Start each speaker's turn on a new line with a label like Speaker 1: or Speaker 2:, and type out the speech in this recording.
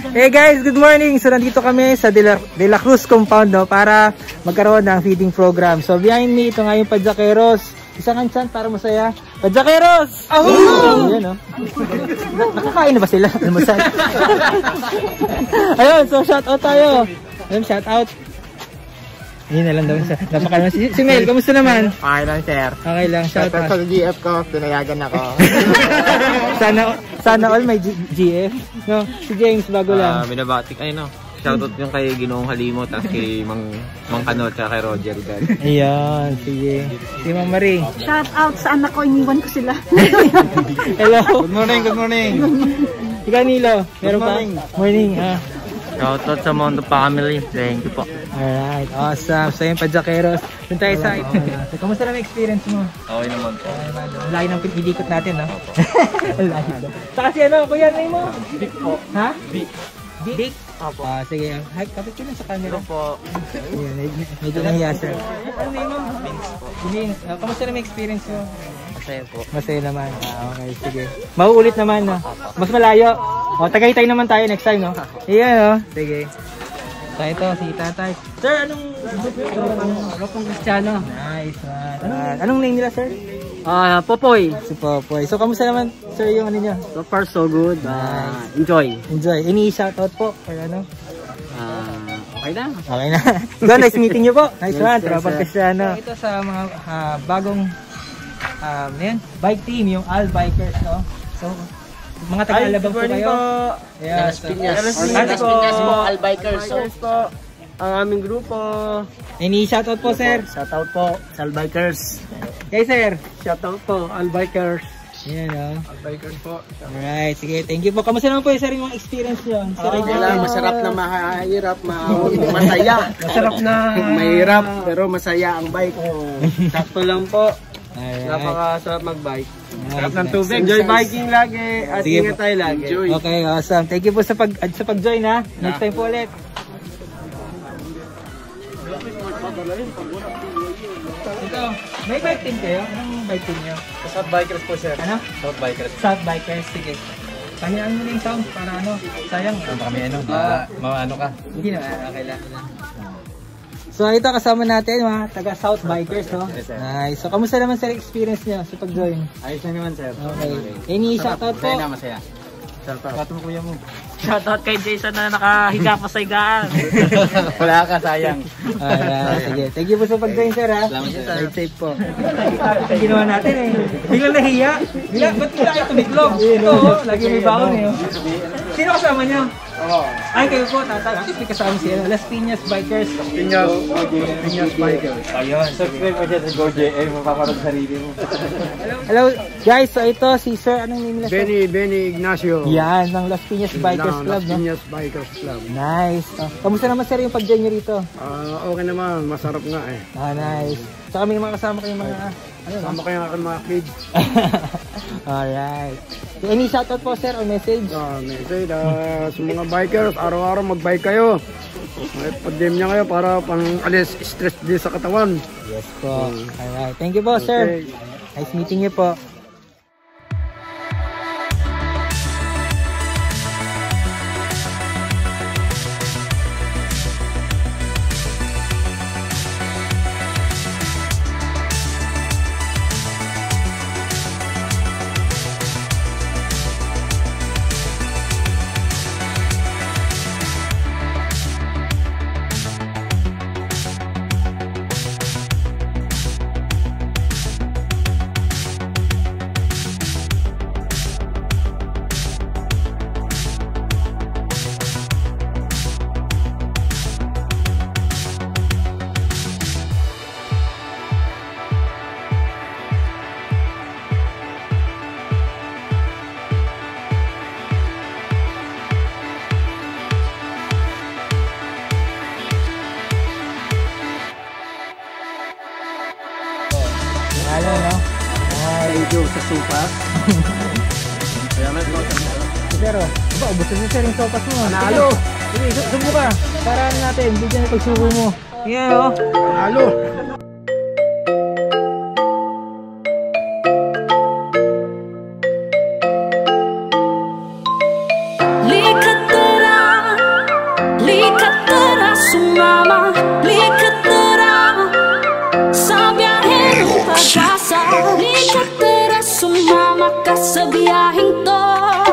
Speaker 1: Hey guys, good morning! So nandito kami sa Dela Cruz compound, no, para magkaroon ng feeding program. So behind me, ito nga yung Padyakeros. Isang kansan para masaya. Padyakeros! Ahoo! Ayan, no? Nakakain na ba sila? Ayun, so shout out tayo. Ayun, shout out. Yun na lang daw. Napakaroon. Si Mel, kamusta naman?
Speaker 2: Okay lang, sir.
Speaker 1: Okay lang, shout out.
Speaker 2: Sa GF ko, pinayagan ako.
Speaker 1: Sana all may GF. No, si James bago lang.
Speaker 3: Binabatik, ay no. Shoutout yung kay Ginoong Halimo, tapos kay Mang Kanot, kaya kay Roger.
Speaker 1: Ayan, sige. Si Ma'am Marie.
Speaker 4: Shout out sa anak ko, iniwan ko sila.
Speaker 1: Hello.
Speaker 2: Good morning, good morning.
Speaker 1: Ikaw, Nilo. Meron pa? Morning.
Speaker 3: Shoutout sa Mondo Family. Thank you po.
Speaker 1: Alright, awesome. So yung Padyakeros. Doon tayo sa so, kamusta naman experience mo?
Speaker 3: Okay naman po.
Speaker 1: Layo ng pinikot natin, no? Layo. Saka si ano, kuya, name mo?
Speaker 3: Big po.
Speaker 1: Ha?
Speaker 3: Big.
Speaker 1: Big? Opo. Sige, kapit ko lang sa camera.
Speaker 3: Ito po.
Speaker 1: Ayan, medyo nahiya, sir. Ano name mo? Vince po. Vince, kamusta naman experience mo?
Speaker 3: Masaya po.
Speaker 1: Masaya naman. Okay, sige. Mauulit naman, no? Mas malayo. O, Tagaytay naman tayo next time, no? Iyan, no? Sige. So, ito, si tatay. Sir, anong group yun?
Speaker 2: Grupong Kristiyano.
Speaker 1: Nice, man. Anong name nila, sir?
Speaker 2: Popoy.
Speaker 1: Si Popoy. So, kamusta naman, sir, yung ano nyo?
Speaker 2: So far, so good.
Speaker 1: Nice.
Speaker 2: Enjoy.
Speaker 1: Enjoy. Any shoutout po? Or ano?
Speaker 2: Okay na.
Speaker 1: Okay na. So, nice meeting nyo po. Nice one. Tropang
Speaker 2: sir.
Speaker 1: Kristiyano. Ito sa mga bagong bike team, yung All Bikers, no? So, mga taga-alabang po kayo.
Speaker 2: Las Pinas.
Speaker 1: Las Pinas
Speaker 2: po. All Bikers po. Ang aming grupo.
Speaker 1: Any shoutout po, sir?
Speaker 2: Shoutout po. All Bikers.
Speaker 1: Kay sir.
Speaker 2: Shoutout po. All Bikers.
Speaker 1: Yan, no?
Speaker 2: All Bikers po.
Speaker 1: Alright, sige. Thank you po. Kamusta naman po, sir, yung mga experience nyo?
Speaker 2: Masarap na mahirap, masaya. Masarap na mahirap, pero masaya ang bike. Sakto lang po. Napakasarap mag-bike. Sarap ng tubig. Enjoy biking lagi at ingat tayo lagi.
Speaker 1: Okay, awesome. Thank you po sa pag-join, ha. Next time po ulit. Ito, may bike team kayo? Anong bike team nyo?
Speaker 3: South Bikers po, sir.
Speaker 1: Ano?
Speaker 3: South Bikers.
Speaker 1: South Bikers, sige. Kanyaan mo na yung sound para ano, sayang.
Speaker 3: Kami ano, ano ka?
Speaker 1: Hindi na, okay lang. So ito kasama natin mga taga South Bikers, no?
Speaker 3: Yes, sir.
Speaker 1: Nice. So kamusta naman sir experience niyo sa pag-join?
Speaker 2: Ayos na naman, sir.
Speaker 1: Okay. Any shoutout po?
Speaker 2: Masaya na, masaya. Shoutout mo, kuya mo.
Speaker 5: Shoutout kay Jason na nakahiga pa sa higaan.
Speaker 2: Wala ka, sayang.
Speaker 1: Alright, sige. Thank you po sa pag-join, sir, ha?
Speaker 2: Salamat, sir.
Speaker 1: Ride safe po. Ito ginawa natin, eh. Biglang nahiya. Ba't bigla kayo tumiklog? Ito, lagi may baon, eh. Sino kasama niyo? Ay, kayo po, tatag. May kasama siya. Las Pinas Bikers.
Speaker 2: Pinas Bikers.
Speaker 1: Ayun.
Speaker 3: Subscribe mo siya sa GoJA, mapaparod sarili mo.
Speaker 1: Hello, guys. So ito, si Sir, anong name nila?
Speaker 2: Benny Ignacio.
Speaker 1: Yan, ng Las Pinas Bikers Club, no?
Speaker 2: Las Pinas Bikers Club.
Speaker 1: Nice. Kamusta naman sir yung pag-join nyo rito?
Speaker 2: Okay naman, masarap nga eh.
Speaker 1: Nice. Saka may mga kasama kayong mga,
Speaker 2: Sama kayo aking mga kids.
Speaker 1: Alright. Any shoutout po sir or message?
Speaker 2: Message sa mga bikers, araw-araw mag-bike kayo. May pandemya kayo para pang-alis stress din sa katawan.
Speaker 1: Yes po. Alright. Thank you po sir. Nice meeting you po. Ano, no?
Speaker 2: Thank you sa sopas. Salamat po.
Speaker 1: Pero, ubusin mo sir yung sopas mo.
Speaker 2: Panalo!
Speaker 1: Sige, subo ka. Para ano natin, bigyan yung pagsubo mo. Yan, o.
Speaker 2: Panalo!
Speaker 6: Likat na lang Likat tara, sumama ka sa biyaheng to.